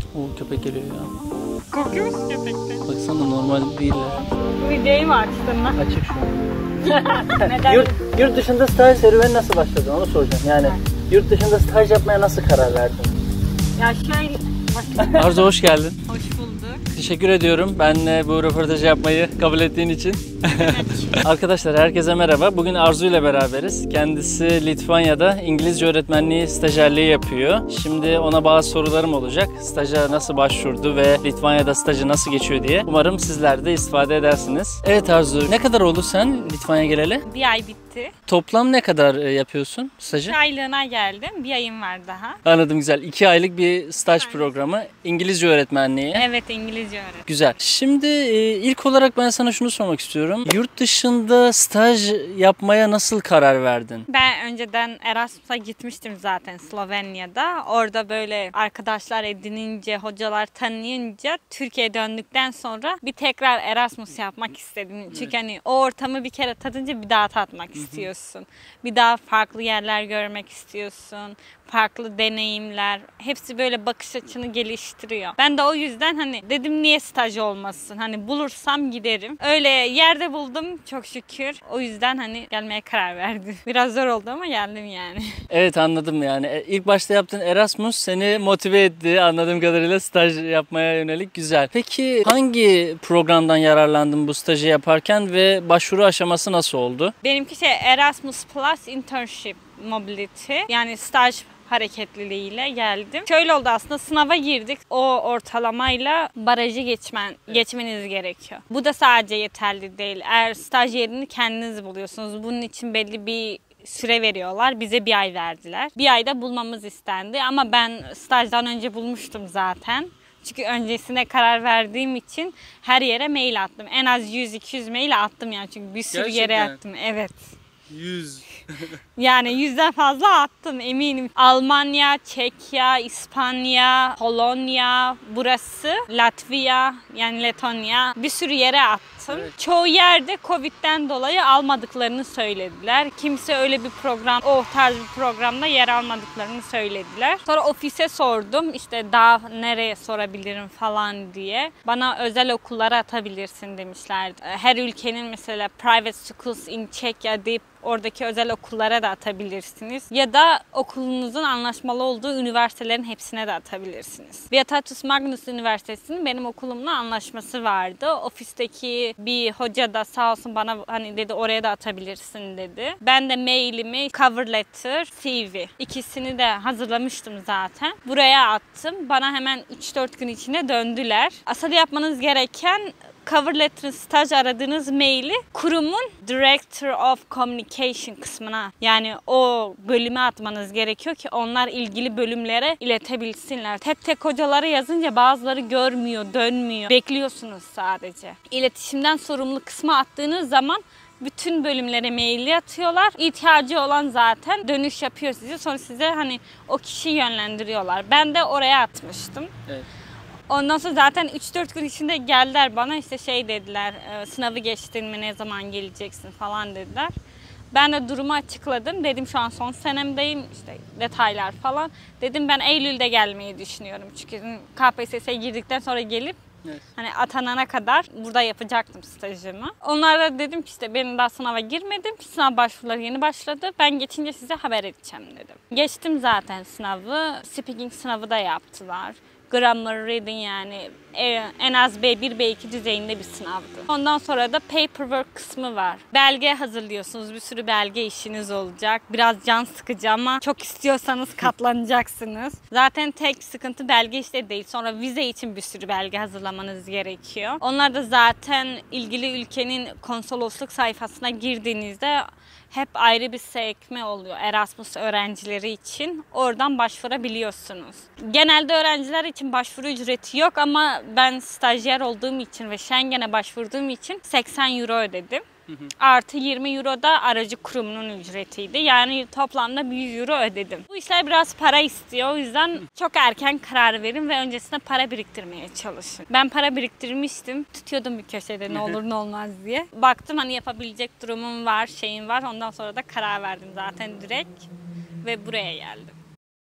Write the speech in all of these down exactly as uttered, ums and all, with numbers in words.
O köpek geliyor ya. Korkuyor musun köpekten? Baksana normal değiller. Videoyu mu açtın lan? Açık şu an. Neden? Yurt, yurt dışında staj serüveni nasıl başladı onu soracağım. Yani yurt dışında staj yapmaya nasıl karar verdin? Ya şöyle... Arzu hoş geldin. Hoş bulduk. Teşekkür ediyorum benle bu röportajı yapmayı kabul ettiğin için. Arkadaşlar herkese merhaba. Bugün Arzu ile beraberiz. Kendisi Litvanya'da İngilizce öğretmenliği stajyerliği yapıyor. Şimdi ona bazı sorularım olacak. Staja nasıl başvurdu ve Litvanya'da stajı nasıl geçiyor diye. Umarım sizler de istifade edersiniz. Evet Arzu, ne kadar oldu sen Litvanya'ya geleli? Bir ay bitti. Toplam ne kadar yapıyorsun stajı? Bir aylığına geldim. Bir ayım var daha. Anladım, güzel. İki aylık bir staj Aynen. programı. İngilizce öğretmenliği. Evet, İngilizce öğretmenliği. Güzel. Şimdi ilk olarak ben sana şunu sormak istiyorum. Yurt dışında staj yapmaya nasıl karar verdin? Ben önceden Erasmus'a gitmiştim zaten Slovenya'da. Orada böyle arkadaşlar edinince, hocalar tanıyınca Türkiye'ye döndükten sonra bir tekrar Erasmus yapmak istedim. Çünkü evet. hani o ortamı bir kere tadınca bir daha tatmak istiyorsun. Bir daha farklı yerler görmek istiyorsun. Farklı deneyimler. Hepsi böyle bakış açını geliştiriyor. Ben de o yüzden hani dedim niye staj olmasın? Hani bulursam giderim. Öyle yerde buldum çok şükür. O yüzden hani gelmeye karar verdim. Biraz zor oldu ama geldim yani. Evet, anladım yani. İlk başta yaptığın Erasmus seni motive etti. Anladığım kadarıyla staj yapmaya yönelik güzel. Peki hangi programdan yararlandın bu stajı yaparken ve başvuru aşaması nasıl oldu? Benimki şey Erasmus Plus Internship Mobility. Yani staj hareketliliğiyle geldim. Şöyle oldu aslında, sınava girdik. O ortalamayla barajı geçmen, geçmeniz gerekiyor. Bu da sadece yeterli değil. Eğer staj yerini kendiniz buluyorsunuz. Bunun için belli bir süre veriyorlar. Bize bir ay verdiler. Bir ayda bulmamız istendi ama ben stajdan önce bulmuştum zaten. Çünkü öncesine karar verdiğim için her yere mail attım. En az yüz iki yüz mail attım yani. Çünkü bir sürü Gerçekten. yere attım. Evet. yüz Yani yüzden fazla attım eminim. Almanya, Çekya, İspanya, Polonya, burası, Latvia, yani Letonya, bir sürü yere attım. Evet. Çoğu yerde Covid'den dolayı almadıklarını söylediler. Kimse öyle bir program, o tarz bir programda yer almadıklarını söylediler. Sonra ofise sordum işte daha nereye sorabilirim falan diye. Bana özel okullara atabilirsin demişlerdi. Her ülkenin mesela private schools in Czechia deyip oradaki özel okullara da atabilirsiniz. Ya da okulunuzun anlaşmalı olduğu üniversitelerin hepsine de atabilirsiniz. Viatatus Magnus Üniversitesi'nin benim okulumla anlaşması vardı. Ofisteki bir hoca da sağ olsun bana hani dedi oraya da atabilirsin dedi. Ben de mailimi, cover letter, C V ikisini de hazırlamıştım zaten. Buraya attım. Bana hemen üç dört gün içinde döndüler. Asıl yapmanız gereken cover letter, staj aradığınız maili kurumun Director of Communication kısmına, yani o bölüme atmanız gerekiyor ki onlar ilgili bölümlere iletebilsinler. Tek tek hocalara yazınca bazıları görmüyor, dönmüyor. Bekliyorsunuz sadece. İletişimden sorumlu kısma attığınız zaman bütün bölümlere mail atıyorlar. İhtiyacı olan zaten dönüş yapıyor size. Sonra size hani o kişiyi yönlendiriyorlar. Ben de oraya atmıştım. Evet. Ondan sonra zaten üç dört gün içinde geldiler bana işte şey dediler, sınavı geçtin mi, ne zaman geleceksin falan dediler. Ben de durumu açıkladım. Dedim şu an son senemdeyim, işte detaylar falan. Dedim ben Eylül'de gelmeyi düşünüyorum. Çünkü K P S S'ye girdikten sonra gelip evet. hani atanana kadar burada yapacaktım stajımı. Onlara dedim ki işte benim daha sınava girmedim. Sınav başvuruları yeni başladı. Ben geçince size haber edeceğim dedim. Geçtim zaten sınavı. Speaking sınavı da yaptılar. Grammar, reading, yani en az B bir B iki düzeyinde bir sınavdı. Ondan sonra da paperwork kısmı var. Belge hazırlıyorsunuz. Bir sürü belge işiniz olacak. Biraz can sıkıcı ama çok istiyorsanız katlanacaksınız. Zaten tek sıkıntı belge işte değil. Sonra vize için bir sürü belge hazırlamanız gerekiyor. Onlar da zaten ilgili ülkenin konsolosluk sayfasına girdiğinizde hep ayrı bir sekme oluyor Erasmus öğrencileri için. Oradan başvurabiliyorsunuz. Genelde öğrenciler için başvuru ücreti yok ama ben stajyer olduğum için ve Schengen'e başvurduğum için seksen euro ödedim. Hı hı. Artı yirmi euro da aracı kurumunun ücretiydi. Yani toplamda yüz euro ödedim. Bu işler biraz para istiyor. O yüzden çok erken karar verin ve öncesinde para biriktirmeye çalışın. Ben para biriktirmiştim. Tutuyordum bir köşede ne olur ne olmaz diye. Baktım hani yapabilecek durumum var, şeyim var. Ondan sonra da karar verdim zaten direkt ve buraya geldim.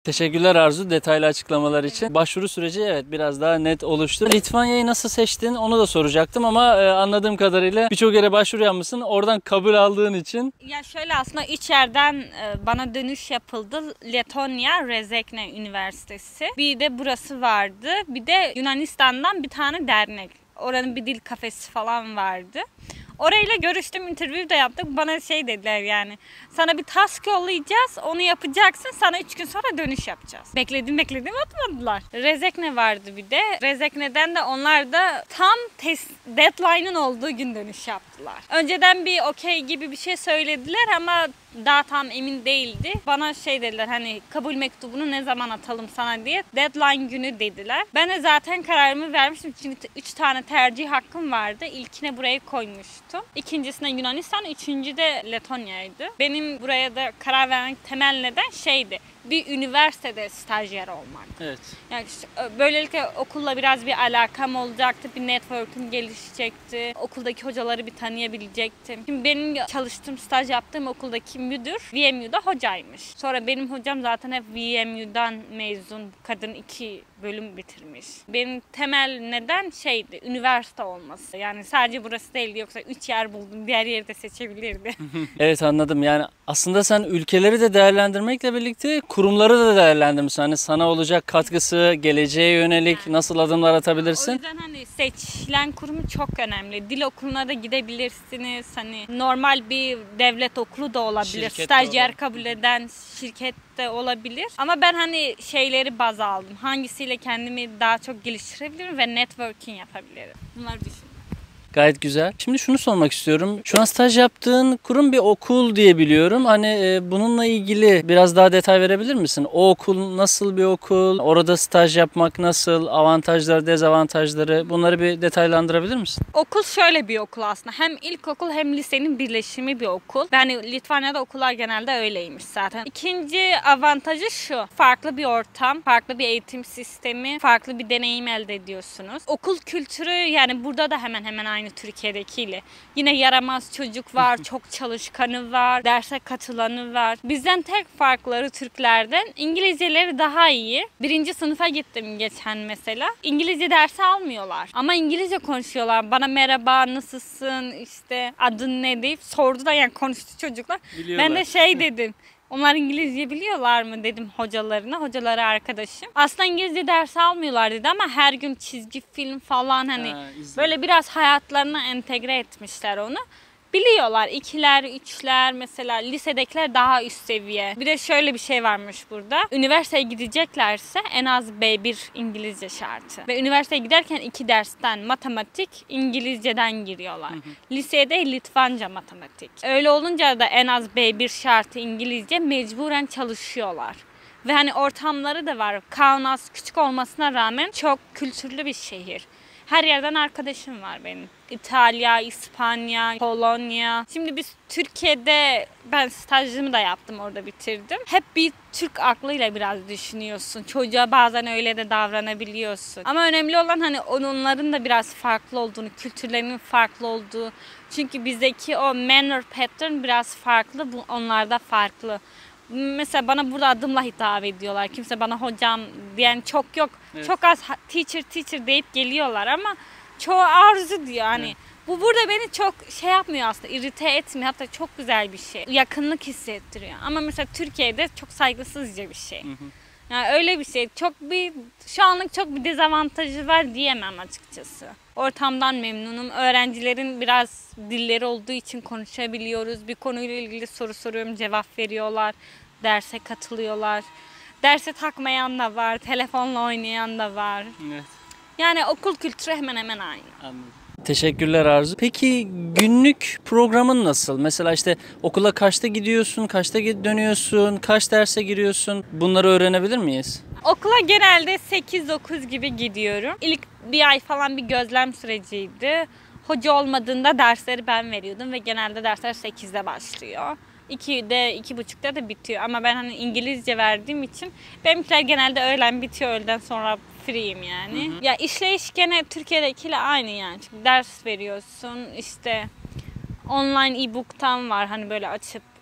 Teşekkürler Arzu detaylı açıklamalar için. Başvuru süreci evet biraz daha net oluştu. Litvanya'yı nasıl seçtin onu da soracaktım ama e, anladığım kadarıyla birçok yere başvuru yapmışsın. Oradan kabul aldığın için. Ya şöyle aslında üç yerden e, bana dönüş yapıldı. Letonya Rezekne Üniversitesi. Bir de burası vardı. Bir de Yunanistan'dan bir tane dernek. Oranın bir dil kafesi falan vardı. Orayla görüştüm, interview de yaptık. Bana şey dediler yani, sana bir task yollayacağız, onu yapacaksın, sana üç gün sonra dönüş yapacağız. Bekledim bekledim atmadılar. Rezekne vardı bir de. Rezekne'den de onlar da tam test, deadline'ın olduğu gün dönüş yaptılar. Önceden bir okey gibi bir şey söylediler ama daha tam emin değildi. Bana şey dediler hani kabul mektubunu ne zaman atalım sana diye. Deadline günü dediler. Ben de zaten kararımı vermiştim çünkü üç tane tercih hakkım vardı. İlkine burayı koymuştum. İkincisine Yunanistan, üçüncü de Letonya'ydı. Benim buraya da karar vermek temel neden şeydi. Bir üniversitede stajyer olmak. Evet. Yani işte böylelikle okulla biraz bir alakam olacaktı, bir network'üm gelişecekti, okuldaki hocaları bir tanıyabilecektim. Şimdi benim çalıştığım, staj yaptığım okuldaki müdür V M U'da hocaymış. Sonra benim hocam zaten hep V M U'dan mezun, kadın iki bölüm bitirmiş. Benim temel neden şeydi, üniversite olması. Yani sadece burası değildi, yoksa üç yer buldum, diğer yeri de seçebilirdi. Evet anladım. Yani aslında sen ülkeleri de değerlendirmekle birlikte kurumları da değerlendirmişsin. Hani sana olacak katkısı, geleceğe yönelik yani nasıl adımlar atabilirsin? O yüzden hani seçilen kurum çok önemli. Dil okuluna da gidebilirsiniz. Hani normal bir devlet okulu da olabilir. Şirket Stajyer de kabul eden şirket de olabilir. Ama ben hani şeyleri baz aldım. Hangisiyle kendimi daha çok geliştirebilirim ve networking yapabilirim. Bunları düşünüyorum. Gayet güzel. Şimdi şunu sormak istiyorum. Şu an staj yaptığın kurum bir okul diye biliyorum. Hani e, bununla ilgili biraz daha detay verebilir misin? O okul nasıl bir okul? Orada staj yapmak nasıl? Avantajları, dezavantajları bunları bir detaylandırabilir misin? Okul şöyle bir okul aslında. Hem ilkokul hem lisenin birleşimi bir okul. Yani Litvanya'da okullar genelde öyleymiş zaten. İkinci avantajı şu. Farklı bir ortam, farklı bir eğitim sistemi, farklı bir deneyim elde ediyorsunuz. Okul kültürü yani burada da hemen hemen aynı Türkiye'dekiyle. Yine yaramaz çocuk var, çok çalışkanı var, derse katılanı var. Bizden tek farkları Türklerden İngilizceleri daha iyi. Birinci sınıfa gittim geçen mesela. İngilizce dersi almıyorlar. Ama İngilizce konuşuyorlar. Bana merhaba, nasılsın, işte adın ne deyip sordu da yani konuştu çocuklar. Biliyorlar. Ben de şey dedim. Onlar İngilizce biliyorlar mı dedim hocalarına. Hocaları arkadaşım. Aslında İngilizce ders almıyorlar dedi ama her gün çizgi film falan hani ha, böyle biraz hayatlarına entegre etmişler onu. Biliyorlar. İkiler, üçler mesela lisedekiler daha üst seviye. Bir de şöyle bir şey varmış burada. Üniversiteye gideceklerse en az B bir İngilizce şartı. Ve üniversiteye giderken iki dersten matematik, İngilizceden giriyorlar. Hı hı. Lisede Litvanca matematik. Öyle olunca da en az B bir şartı İngilizce mecburen çalışıyorlar. Ve hani ortamları da var. Kaunas küçük olmasına rağmen çok kültürlü bir şehir. Her yerden arkadaşım var benim. İtalya, İspanya, Polonya. Şimdi biz Türkiye'de ben stajımı da yaptım, orada bitirdim. Hep bir Türk aklıyla biraz düşünüyorsun. Çocuğa bazen öyle de davranabiliyorsun. Ama önemli olan hani onların da biraz farklı olduğunu, kültürlerinin farklı olduğu. Çünkü bizdeki o manner pattern biraz farklı, bu onlarda farklı. Mesela bana burada adımla hitap ediyorlar. Kimse bana hocam diyen çok yok. Evet. Çok az teacher teacher deyip geliyorlar ama çoğu Arzu diyor. Hani evet. Bu burada beni çok şey yapmıyor aslında, irite etmiyor. Hatta çok güzel bir şey. Yakınlık hissettiriyor. Ama mesela Türkiye'de çok saygısızca bir şey. Hı hı. Yani öyle bir şey. Çok bir şu anlık çok bir dezavantajı var diyemem açıkçası. Ortamdan memnunum. Öğrencilerin biraz dilleri olduğu için konuşabiliyoruz. Bir konuyla ilgili soru soruyorum, cevap veriyorlar. Derse katılıyorlar. Derse takmayan da var, telefonla oynayan da var. Evet. Yani okul kültürü hemen hemen aynı. Anladım. Teşekkürler Arzu. Peki günlük programın nasıl? Mesela işte okula kaçta gidiyorsun, kaçta dönüyorsun, kaç derse giriyorsun? Bunları öğrenebilir miyiz? Okula genelde sekiz dokuz gibi gidiyorum. İlk bir ay falan bir gözlem süreciydi. Hoca olmadığında dersleri ben veriyordum ve genelde dersler sekizde başlıyor. ikide, iki buçukta da bitiyor. Ama ben hani İngilizce verdiğim için benimkiler genelde öğlen bitiyor. Öğleden sonra free'yim yani. Hı hı. Ya işleyiş gene Türkiye'dekiyle aynı yani. Çünkü ders veriyorsun, işte online e-book'tan var hani böyle açıp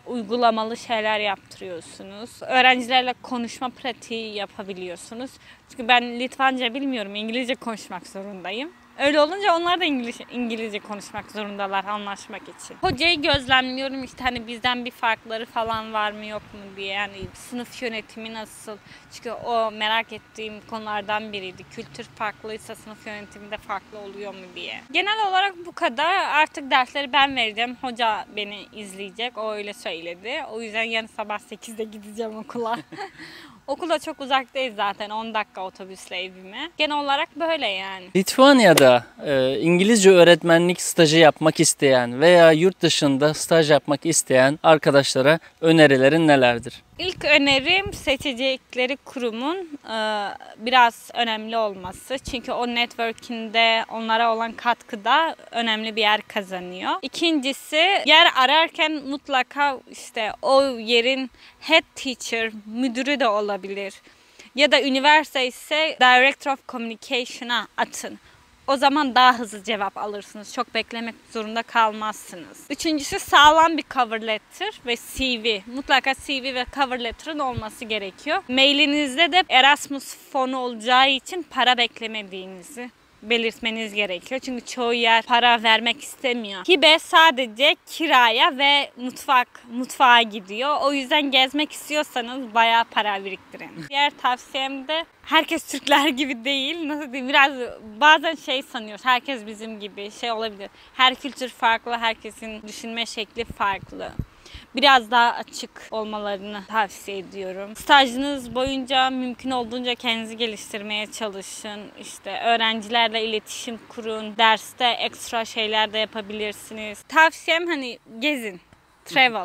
uygulamalı şeyler yaptırıyorsunuz. Öğrencilerle konuşma pratiği yapabiliyorsunuz. Çünkü ben Litvanca bilmiyorum, İngilizce konuşmak zorundayım. Öyle olunca onlar da İngiliz, İngilizce konuşmak zorundalar anlaşmak için. Hocayı gözlemliyorum işte hani bizden bir farkları falan var mı yok mu diye. Yani sınıf yönetimi nasıl? Çünkü o merak ettiğim konulardan biriydi. Kültür farklıysa sınıf yönetimi de farklı oluyor mu diye. Genel olarak bu kadar. Artık dersleri ben vereceğim. Hoca beni izleyecek. O öyle söyledi. O yüzden yarın sabah sekizde gideceğim okula. Okula çok uzak değil zaten, on dakika otobüsle evime. Genel olarak böyle yani. Litvanya'da e, İngilizce öğretmenlik stajı yapmak isteyen veya yurt dışında staj yapmak isteyen arkadaşlara önerilerin nelerdir? İlk önerim seçecekleri kurumun e, biraz önemli olması. Çünkü o network'inde onlara olan katkıda önemli bir yer kazanıyor. İkincisi, yer ararken mutlaka işte o yerin head teacher, müdürü de olabilir. Ya da üniversite ise Director of Communication'a atın. O zaman daha hızlı cevap alırsınız. Çok beklemek zorunda kalmazsınız. Üçüncüsü, sağlam bir cover letter ve C V. Mutlaka C V ve cover letter'ın olması gerekiyor. Mailinizde de Erasmus fonu olacağı için para beklemediğinizi belirtmeniz gerekiyor. Çünkü çoğu yer para vermek istemiyor. Hibe sadece kiraya ve mutfak mutfağa gidiyor. O yüzden gezmek istiyorsanız bayağı para biriktirin. Diğer tavsiyem de, herkes Türkler gibi değil. Nasıl diyeyim? Biraz bazen şey sanıyoruz. Herkes bizim gibi şey olabilir. Her kültür farklı, herkesin düşünme şekli farklı. Biraz daha açık olmalarını tavsiye ediyorum. Stajınız boyunca mümkün olduğunca kendinizi geliştirmeye çalışın. İşte öğrencilerle iletişim kurun. Derste ekstra şeyler de yapabilirsiniz. Tavsiyem hani gezin. Travel.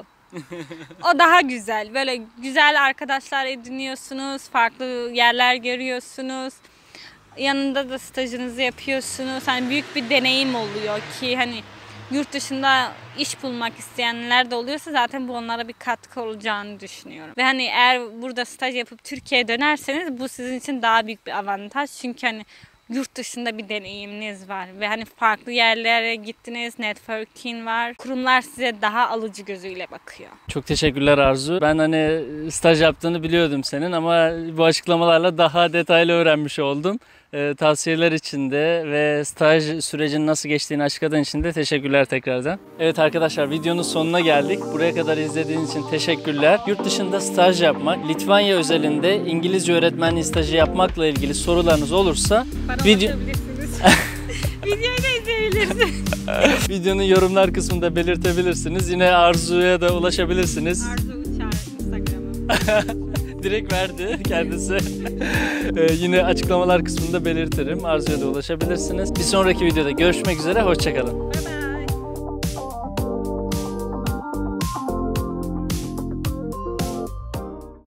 O daha güzel. Böyle güzel arkadaşlar ediniyorsunuz. Farklı yerler görüyorsunuz. Yanında da stajınızı yapıyorsunuz. Hani büyük bir deneyim oluyor ki hani yurt dışında iş bulmak isteyenler de oluyorsa zaten bu onlara bir katkı olacağını düşünüyorum. Ve hani eğer burada staj yapıp Türkiye'ye dönerseniz bu sizin için daha büyük bir avantaj. Çünkü hani yurt dışında bir deneyiminiz var ve hani farklı yerlere gittiniz, networking var. Kurumlar size daha alıcı gözüyle bakıyor. Çok teşekkürler Arzu. Ben hani staj yaptığını biliyordum senin ama bu açıklamalarla daha detaylı öğrenmiş oldum. Ee, tavsiyeler için de ve staj sürecinin nasıl geçtiğini açıkladığın için de teşekkürler tekrardan. Evet arkadaşlar, videonun sonuna geldik. Buraya kadar izlediğiniz için teşekkürler. Yurt dışında staj yapmak, Litvanya özelinde İngilizce öğretmenliği stajı yapmakla ilgili sorularınız olursa Bana video... Videoyu da izleyebilirsiniz. Videonun yorumlar kısmında belirtebilirsiniz. Yine Arzu'ya da ulaşabilirsiniz. Arzu Uçar Instagram'ı. Direkt verdi kendisi. ee, yine açıklamalar kısmında belirtirim. Arzu'ya da ulaşabilirsiniz. Bir sonraki videoda görüşmek üzere. Hoşça kalın. Bye bye.